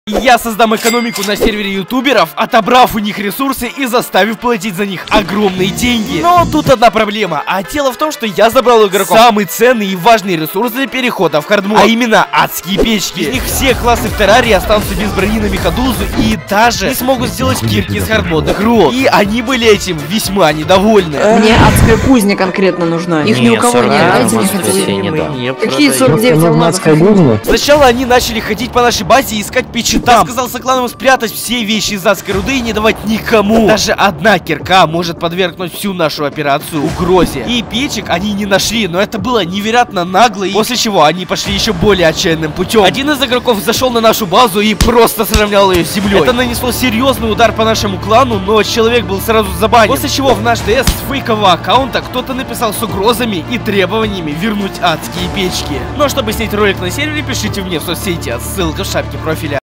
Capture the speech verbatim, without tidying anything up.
Я создам экономику на сервере ютуберов, отобрав у них ресурсы и заставив платить за них огромные деньги. Но тут одна проблема, а дело в том, что я забрал у игроков самый ценный и важный ресурс для перехода в хардмод, а именно адские печки. Из них все классы в террарии останутся без брони на Мехадузу и даже не смогут сделать кирки из хардмодных рук. И они были этим весьма недовольны. Мне адская кузня конкретно нужна. Их ни у кого нет. Дайте мне хотя бы. Какие сорок девять алмазов? Сначала они начали ходить по нашей базе и искать печи там. Я сказал соклановым спрятать все вещи из адской руды и не давать никому. Даже одна кирка может подвергнуть всю нашу операцию угрозе. И печек они не нашли, но это было невероятно нагло. И после чего они пошли еще более отчаянным путем. Один из игроков зашел на нашу базу и просто сравнял ее с землей. Это нанесло серьезный удар по нашему клану, но человек был сразу забанен. После чего в наш ДС с фейкового аккаунта кто-то написал с угрозами и требованиями вернуть адские печки. Ну а чтобы снять ролик на сервере, пишите мне в соцсети, ссылка в шапке профиля.